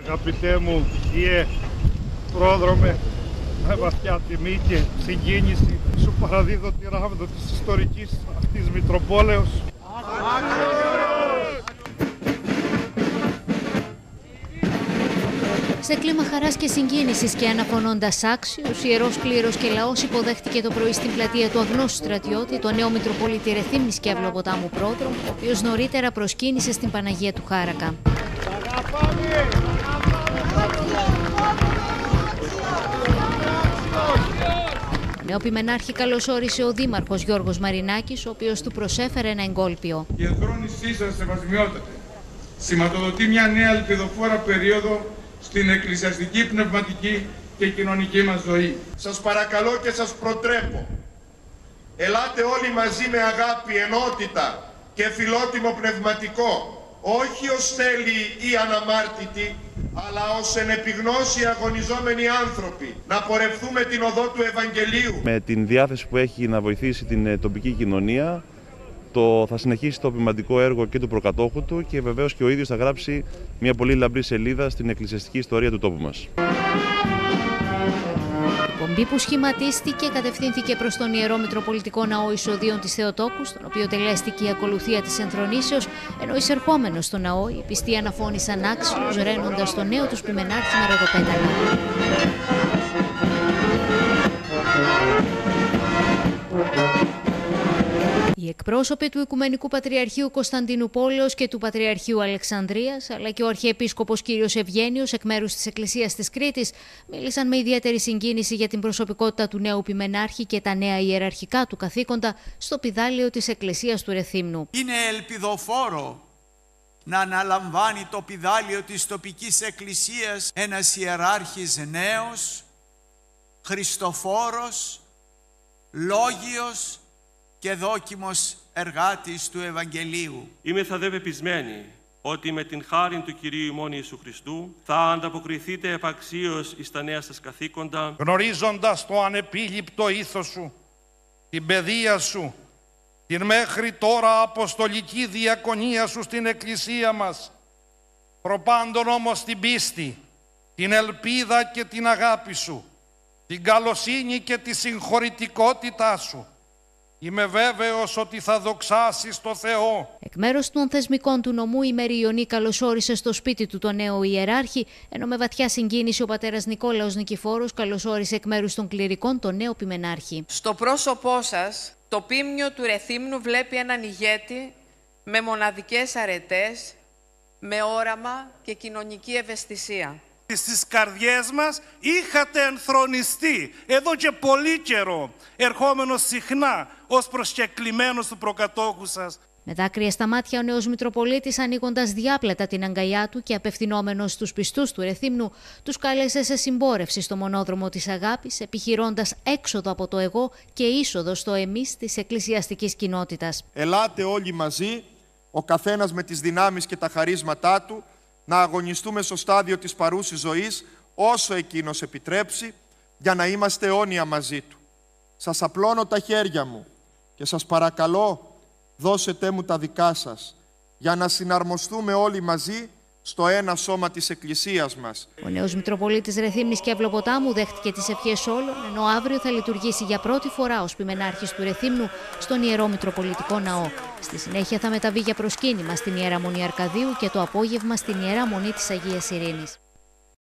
Αγαπητέ μου Κύριε Πρόδρομε, με βαθιά τιμή και συγκίνηση σου παραδίδω τη ράβδο της ιστορικής αυτής Μητροπόλεως. Σε κλίμα χαράς και συγκίνησης και αναφωνώντας άξιους, ιερός κλήρος και λαός υποδέχτηκε το πρωί στην πλατεία του Αγνώστου Στρατιώτη το νέο Μητροπολίτη Ρεθύμνης και Αυλοποτάμου Πρόδρομο, ο οποίος νωρίτερα προσκύνησε στην Παναγία του Χάρακα. Νέο Πιμενάρχη καλωσόρισε ο Δήμαρχος Γιώργος Μαρινάκης, ο οποίος του προσέφερε ένα εγκόλπιο. Η ενθρόνησή σας, σεβασμιότατε, σηματοδοτεί μια νέα ελπιδοφόρα περίοδο στην εκκλησιαστική, πνευματική και κοινωνική μας ζωή. Σας παρακαλώ και σας προτρέπω, ελάτε όλοι μαζί με αγάπη, ενότητα και φιλότιμο πνευματικό, όχι ως τέλειοι ή αναμάρτητοι, αλλά ως εν επιγνώση αγωνιζόμενοι άνθρωποι, να πορευθούμε την οδό του Ευαγγελίου. Με την διάθεση που έχει να βοηθήσει την τοπική κοινωνία, θα συνεχίσει το ποιηματικό έργο και του προκατόχου του και βεβαίως και ο ίδιος θα γράψει μια πολύ λαμπρή σελίδα στην εκκλησιαστική ιστορία του τόπου μας. Η πομπή που σχηματίστηκε κατευθύνθηκε προς τον Ιερό Μητροπολιτικό Ναό Εισοδίων της Θεοτόκου, στον οποίο τελέστηκε η ακολουθία της ενθρονήσεως, ενώ εισερχόμενος στο ναό οι πιστοί αναφώνησαν άξιους, ραίνοντας το νέο τους Πιμενάρχη με ροδοπέταλα. Οι εκπρόσωποι του Οικουμενικού Πατριαρχείου Κωνσταντινούπολεως και του Πατριαρχείου Αλεξανδρίας, αλλά και ο Αρχιεπίσκοπος κ. Ευγένιος εκ μέρους της Εκκλησίας της Κρήτης, μίλησαν με ιδιαίτερη συγκίνηση για την προσωπικότητα του νέου Πιμενάρχη και τα νέα ιεραρχικά του καθήκοντα στο πηδάλιο της Εκκλησίας του Ρεθύμνου. Είναι ελπιδοφόρο να αναλαμβάνει το πηδάλιο της τοπικής εκκλησίας ένας ιεράρχης νέος, χριστοφόρος, λόγιος και δόκιμος εργάτης του Ευαγγελίου. Είμαι θα δε πεπισμένη ότι με την χάριν του Κυρίου ημών Ιησού Χριστού θα ανταποκριθείτε επαξίως εις τα νέα σας καθήκοντα, γνωρίζοντας το ανεπίληπτο ήθος σου, την παιδεία σου, την μέχρι τώρα αποστολική διακονία σου στην Εκκλησία μας, προπάντων όμως την πίστη, την ελπίδα και την αγάπη σου, την καλοσύνη και τη συγχωρητικότητά σου. Είμαι βέβαιος ότι θα δοξάσεις το Θεό. Εκ μέρους των θεσμικών του νομού, η Μέρη Ιωνή καλωσόρισε στο σπίτι του τον νέο ιεράρχη, ενώ με βαθιά συγκίνηση ο πατέρας Νικόλαος Νικηφόρος καλωσόρισε εκ μέρους των κληρικών τον νέο Πιμενάρχη. Στο πρόσωπό σας, το πίμνιο του Ρεθύμνου βλέπει έναν ηγέτη με μοναδικές αρετές, με όραμα και κοινωνική ευαισθησία. Στις καρδιές μας είχατε ενθρονιστεί εδώ και πολύ καιρό, ερχόμενος συχνά ως προσκεκλημένος του προκατόχου σας. Με δάκρυα στα μάτια ο νέος Μητροπολίτης, ανοίγοντας διάπλατα την αγκαλιά του και απευθυνόμενος στους πιστούς του Ρεθύμνου, τους κάλεσε σε συμπόρευση στο μονόδρομο της αγάπης, επιχειρώντας έξοδο από το εγώ και είσοδο στο εμείς της εκκλησιαστικής κοινότητας. Ελάτε όλοι μαζί, ο καθένας με τις δυνάμεις και τα χαρίσματά του, να αγωνιστούμε στο στάδιο της παρούσης ζωής όσο εκείνος επιτρέψει, για να είμαστε αιώνια μαζί του. Σας απλώνω τα χέρια μου και σας παρακαλώ, δώσετε μου τα δικά σας, για να συναρμοστούμε όλοι μαζί στο ένα σώμα της Εκκλησίας μας. Ο νέος Μητροπολίτης Ρεθύμνης και Αυλοποτάμου δέχτηκε τις ευχές όλων, ενώ αύριο θα λειτουργήσει για πρώτη φορά ως Πιμενάρχης του Ρεθύμνου στον Ιερό Μητροπολιτικό Ναό. Στη συνέχεια θα μεταβεί για προσκύνημα στην Ιερά Μονή Αρκαδίου και το απόγευμα στην Ιερά Μονή της Αγίας Ειρήνης.